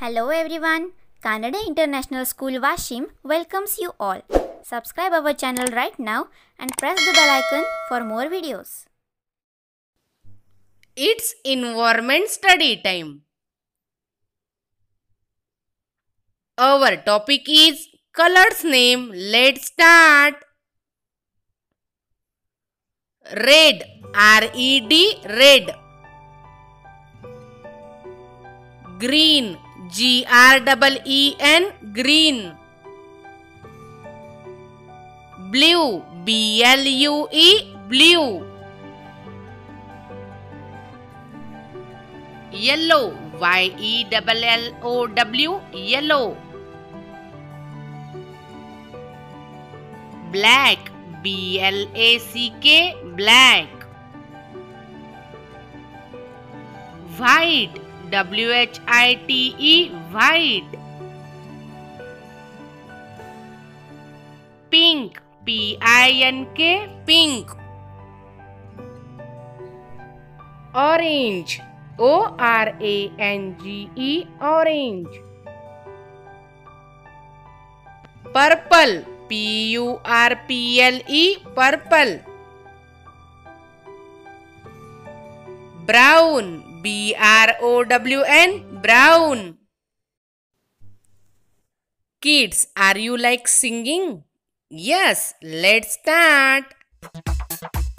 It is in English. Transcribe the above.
Hello everyone, Kannada International School Washim welcomes you all. Subscribe our channel right now and press the bell icon for more videos. It's environment study time. Our topic is colors name. Let's start. Red, R-E-D, red. Green, G-R-E-E-N, green. Blue, B-L-U-E, blue. Yellow, Y-E-L-L-O-W, yellow. Black, B-L-A-C-K, black. White, W-H-I-T-E, white. Pink, P-I-N-K, pink. Orange, O-R-A-N-G-E, orange. Purple, P-U-R-P-L-E, purple. Brown, B-R-O-W-N, brown. Kids, are you like singing? Yes, let's start.